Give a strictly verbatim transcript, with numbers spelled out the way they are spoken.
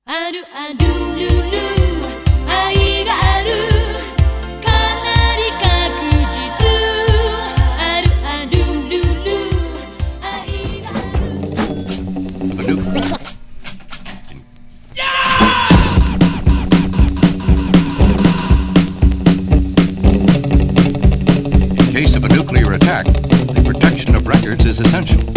あるあるるる愛があるかなり確実あるあるるる愛がある In case of a nuclear attack, the protection of records is essential.